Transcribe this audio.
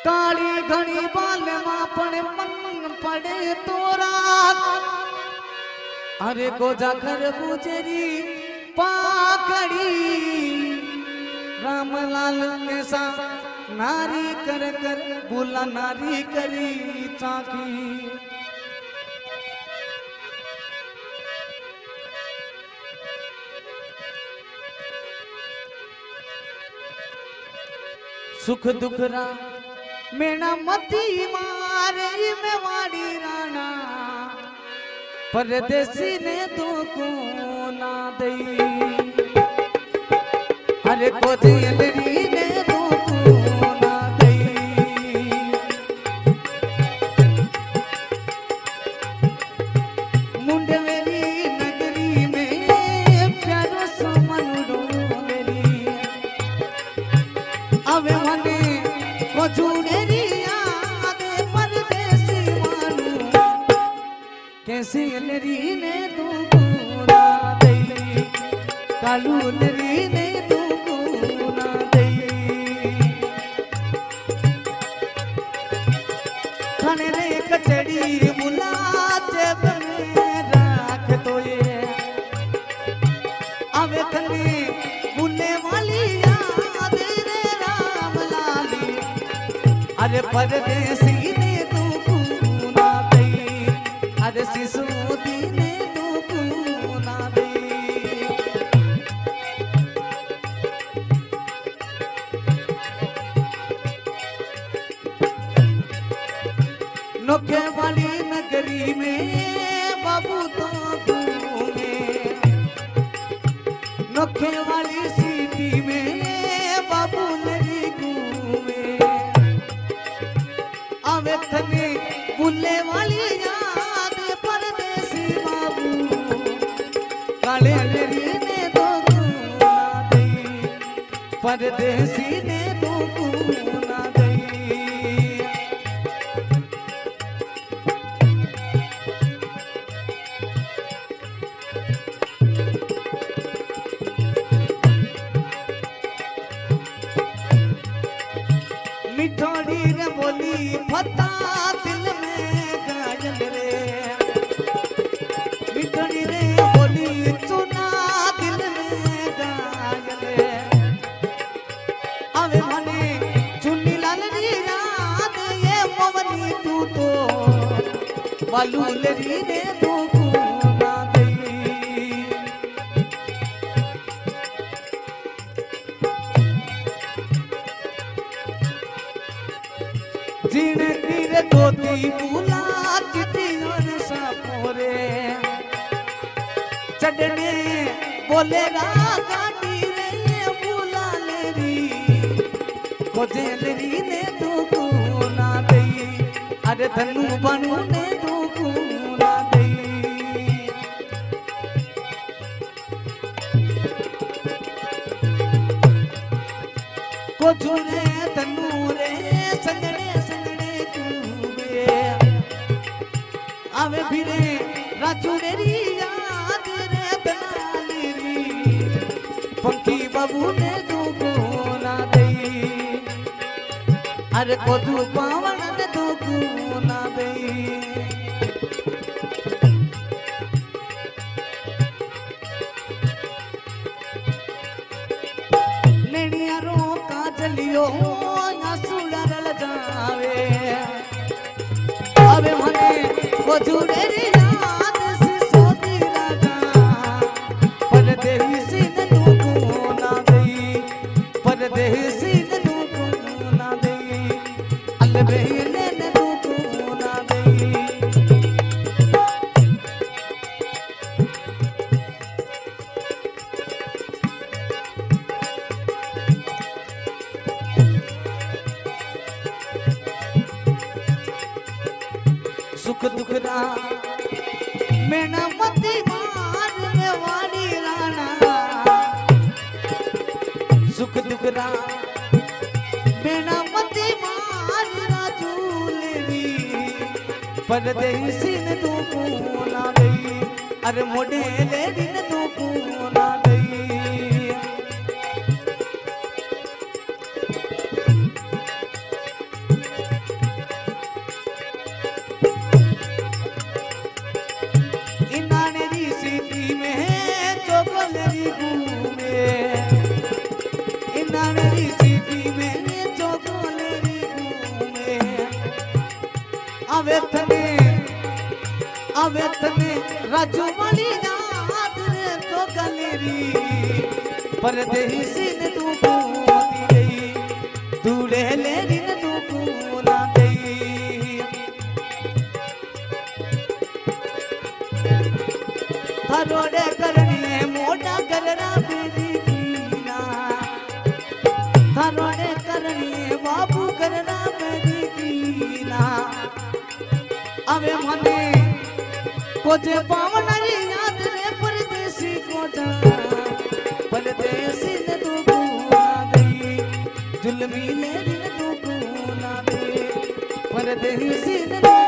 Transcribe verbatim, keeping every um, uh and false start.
काली घड़ी बाल मापण मन पड़े तोरा अरे गोजा कर बुजरी पाकड़ी रामलाल के सा नारी कर कर बोला नारी करी चाकी सुख दुख रा मेना मती मारे में वाड़ी राणा परदेसी ने तो को ना दई अरे को दिलरी ने तो को ना दई मुंडे मेरी नगरी में प्यारो सो मनुडो मेरी अवे मने को जुड़ेरी याद परदेसी मानू कैसी लरी ने तू को ना दई कालू लरी ने तू को ना दई खाने रे कचड़ी मुला जेब में राख तो ये अवे कने बुले वाली याद रे राम लाली अरे परदेसी ने तू को ना दई अरे सिसोदी ने तू को ना दई नोखे वाली नगरी में बाबू तो घूमे नोखे वाली सीटी में बाबू लड़ी घूमे अवे थने बुले वाली याद परदेसी बाबू काले लड़ी ने तो को ना दई परदेसी ने तो को ना दई मिठोड़ी रे बोली फता दिल में गाजल रे मिठोड़ी रे बोली चुना दिल में गाजल रे अवे मने चुन्नी लाल री याद ये मोवनी तू तो बालू लरी ने तू को ना दई जीने कीरे धोती बुला चिट्ठी और सापोरे चढ़ने बोलेगा गाड़ी रे बुला लेरी खोजे लेरी ने तू को ना दई अरे धनु बनू ने तू को ना दई को झूले धनु रे संगड़े अवे फिरे राजू री याद रे बनाली री पंखी बाबू ने तू को ना दई अरे को तू पावन ने तू को ना दई नेड़िया रो काजलियो आंसू डरल जावे अबे मने को जुड़े रे याद सिसोदी राजा परदेसी ने तू को ना दई परदेसी ने तू को ना दई अलबे ने तू को ना दई सुख दुख रा मेना मती मार में वाड़ी राणा सुख दुख रा मेना मती मार राजू लेरी परदेसी ने तू को ना दई अरे मोड़े लेरी ने तू को ना दई राजू वाली याद रे तो गलेरी परदेसी ने तू को दी गई दूल्हे लेरी ने तू को ना गई थारोड़े करनी मोटा करना मेरी कीना थारोड़े करनी बाबू करना मेरी कीना अबे मने कोजे पावनारी याद रे परदेसी कोटा परदेसी ने तू को ना दई जुल्मी मेरी ने तू को ना दे परदेसी ने